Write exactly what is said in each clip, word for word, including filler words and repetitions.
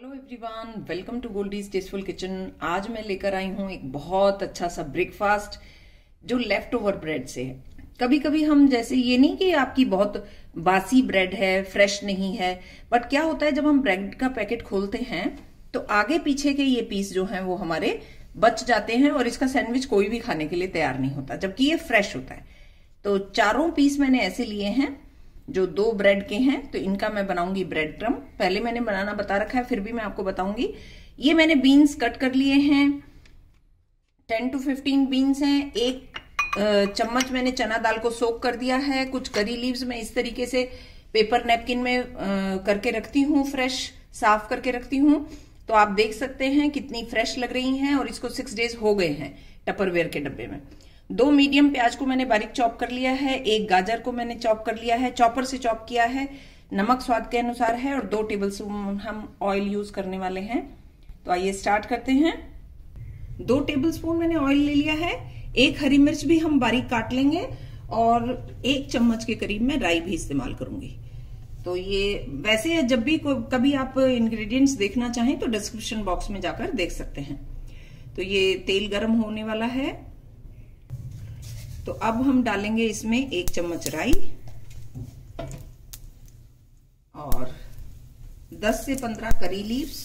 Hello everyone, welcome to Goldie's tasteful kitchen. आज मैं लेकर आई हूँ एक बहुत अच्छा सा ब्रेकफास्ट जो लेफ्ट ओवर ब्रेड से है। कभी कभी हम जैसे ये नहीं कि आपकी बहुत बासी ब्रेड है, फ्रेश नहीं है, बट क्या होता है जब हम ब्रेड का पैकेट खोलते हैं तो आगे पीछे के ये पीस जो हैं वो हमारे बच जाते हैं और इसका सैंडविच कोई भी खाने के लिए तैयार नहीं होता, जबकि ये फ्रेश होता है। तो चारों पीस मैंने ऐसे लिए हैं जो दो ब्रेड के हैं, तो इनका मैं बनाऊंगी ब्रेड क्रम। पहले मैंने बनाना बता रखा है, फिर भी मैं आपको बताऊंगी। ये मैंने बीन्स कट कर लिए हैं, टेन टू फिफ्टीन बीन्स हैं। एक चम्मच मैंने चना दाल को सोक कर दिया है। कुछ करी लीव्स मैं इस तरीके से पेपर नैपकिन में करके रखती हूँ, फ्रेश साफ करके रखती हूँ। तो आप देख सकते हैं कितनी फ्रेश लग रही हैं और इसको सिक्स डेज हो गए हैं टपरवेयर के डब्बे में। दो मीडियम प्याज को मैंने बारीक चॉप कर लिया है। एक गाजर को मैंने चॉप कर लिया है, चॉपर से चॉप किया है। नमक स्वाद के अनुसार है और दो टेबल स्पून हम ऑयल यूज करने वाले हैं। तो आइए स्टार्ट करते हैं। दो टेबल स्पून मैंने ऑयल ले लिया है। एक हरी मिर्च भी हम बारीक काट लेंगे और एक चम्मच के करीब मैं राई भी इस्तेमाल करूंगी। तो ये वैसे जब भी कभी आप इंग्रेडिएंट्स देखना चाहें तो डिस्क्रिप्शन बॉक्स में जाकर देख सकते हैं। तो ये तेल गर्म होने वाला है, तो अब हम डालेंगे इसमें एक चम्मच राई और दस से पंद्रह करी लीव्स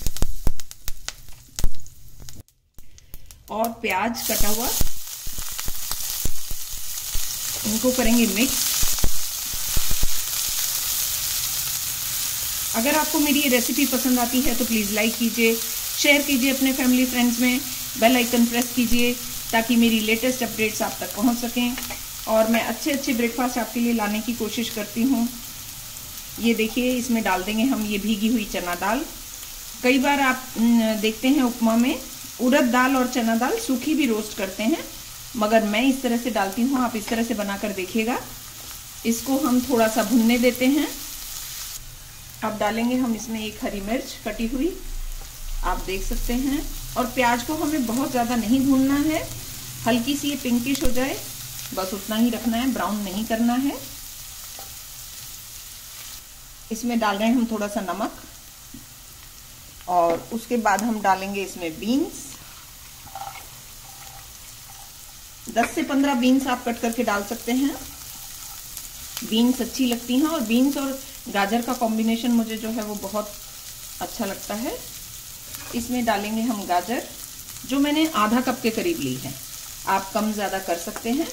और प्याज कटा हुआ, इनको करेंगे मिक्स। अगर आपको मेरी ये रेसिपी पसंद आती है तो प्लीज लाइक कीजिए, शेयर कीजिए अपने फैमिली फ्रेंड्स में, बेल आइकन प्रेस कीजिए ताकि मेरी लेटेस्ट अपडेट्स आप तक पहुंच सकें और मैं अच्छे अच्छे ब्रेकफास्ट आपके लिए लाने की कोशिश करती हूं। ये देखिए, इसमें डाल देंगे हम ये भीगी हुई चना दाल। कई बार आप देखते हैं उपमा में उड़द दाल और चना दाल सूखी भी रोस्ट करते हैं, मगर मैं इस तरह से डालती हूँ। आप इस तरह से बनाकर देखिएगा। इसको हम थोड़ा सा भुनने देते हैं। अब डालेंगे हम इसमें एक हरी मिर्च कटी हुई, आप देख सकते हैं। और प्याज को हमें बहुत ज्यादा नहीं भूनना है, हल्की सी ये पिंकिश हो जाए बस उतना ही रखना है, ब्राउन नहीं करना है। इसमें डाल रहे हैं हम थोड़ा सा नमक और उसके बाद हम डालेंगे इसमें बीन्स। दस से पंद्रह बीन्स आप कट करके डाल सकते हैं। बीन्स अच्छी लगती हैं और बीन्स और गाजर का कॉम्बिनेशन मुझे जो है वो बहुत अच्छा लगता है। इसमें डालेंगे हम गाजर, जो मैंने आधा कप के करीब ली है, आप कम ज्यादा कर सकते हैं।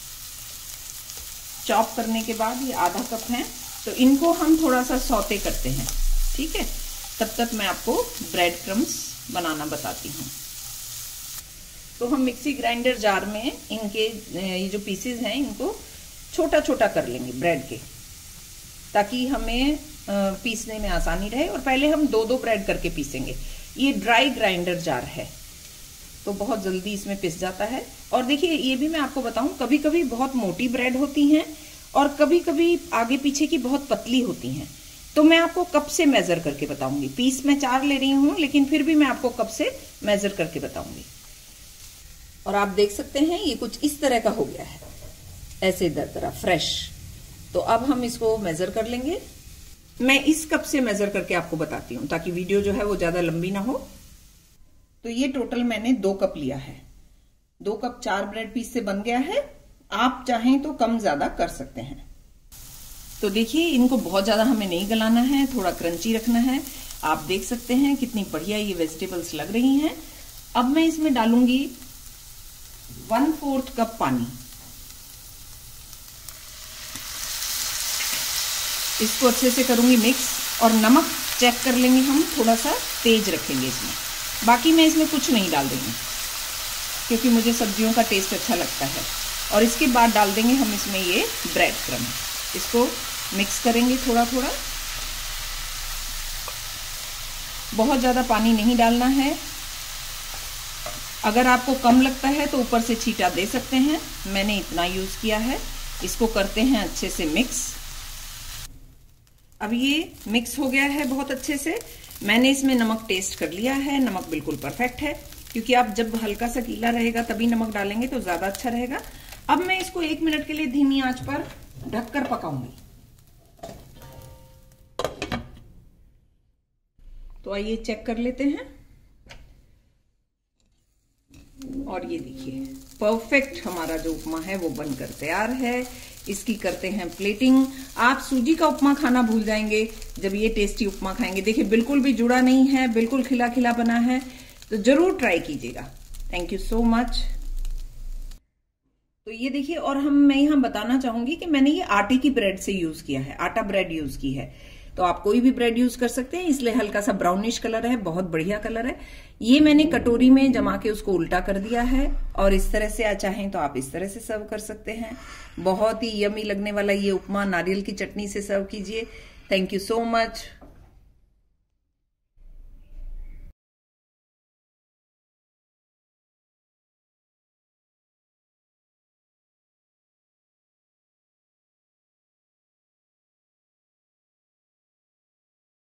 चॉप करने के बाद ये आधा कप है, तो इनको हम थोड़ा सा सौते करते हैं, ठीक है। तब तक मैं आपको ब्रेड क्रम्स बनाना बताती हूँ। तो हम मिक्सी ग्राइंडर जार में इनके ये जो पीसेस हैं इनको छोटा छोटा कर लेंगे ब्रेड के, ताकि हमें पीसने में आसानी रहे। और पहले हम दो दो ब्रेड करके पीसेंगे। ये ड्राई ग्राइंडर जार है तो बहुत जल्दी इसमें पिस जाता है। और देखिए, ये भी मैं आपको बताऊं, कभी कभी बहुत मोटी ब्रेड होती हैं और कभी कभी आगे पीछे की बहुत पतली होती हैं। तो मैं आपको कप से मेजर करके बताऊंगी। पीस मैं चार ले रही हूं, लेकिन फिर भी मैं आपको कप से मेजर करके बताऊंगी। और आप देख सकते हैं ये कुछ इस तरह का हो गया है, ऐसे दरदरा फ्रेश। तो अब हम इसको मेजर कर लेंगे। मैं इस कप से मेजर करके आपको बताती हूँ ताकि वीडियो जो है वो ज्यादा लंबी ना हो। तो ये टोटल मैंने दो कप लिया है। दो कप चार ब्रेड पीस से बन गया है। आप चाहें तो कम ज्यादा कर सकते हैं। तो देखिए, इनको बहुत ज्यादा हमें नहीं गलाना है, थोड़ा क्रंची रखना है। आप देख सकते हैं कितनी बढ़िया ये वेजिटेबल्स लग रही हैं। अब मैं इसमें डालूंगी वन फोर्थ कप पानी। इसको अच्छे से करूंगी मिक्स और नमक चेक कर लेंगे हम, थोड़ा सा तेज रखेंगे इसमें। बाकी मैं इसमें कुछ नहीं डाल देंगे क्योंकि मुझे सब्जियों का टेस्ट अच्छा लगता है। और इसके बाद डाल देंगे हम इसमें ये ब्रेड क्रम। इसको मिक्स करेंगे थोड़ा थोड़ा, बहुत ज्यादा पानी नहीं डालना है। अगर आपको कम लगता है तो ऊपर से छींटा दे सकते हैं, मैंने इतना यूज किया है। इसको करते हैं अच्छे से मिक्स। अब ये मिक्स हो गया है बहुत अच्छे से। मैंने इसमें नमक टेस्ट कर लिया है, नमक बिल्कुल परफेक्ट है, क्योंकि आप जब हल्का सा गीला रहेगा तभी नमक डालेंगे तो ज्यादा अच्छा रहेगा। अब मैं इसको एक मिनट के लिए धीमी आंच पर ढककर पकाऊंगी। तो आइए चेक कर लेते हैं। और ये देखिए परफेक्ट हमारा जो उपमा है वो बनकर तैयार है। इसकी करते हैं प्लेटिंग। आप सूजी का उपमा खाना भूल जाएंगे जब ये टेस्टी उपमा खाएंगे। देखिए बिल्कुल भी जुड़ा नहीं है, बिल्कुल खिला खिला बना है, तो जरूर ट्राई कीजिएगा। Thank you so much. तो ये देखिए, और हम मैं यहाँ बताना चाहूंगी कि मैंने ये आटे की ब्रेड से यूज किया है, आटा ब्रेड यूज की है। तो आप कोई भी ब्रेड यूज कर सकते हैं, इसलिए हल्का सा ब्राउनिश कलर है, बहुत बढ़िया कलर है। ये मैंने कटोरी में जमा के उसको उल्टा कर दिया है और इस तरह से आप चाहें तो आप इस तरह से सर्व कर सकते हैं। बहुत ही यमी लगने वाला ये उपमा नारियल की चटनी से सर्व कीजिए। Thank you so much.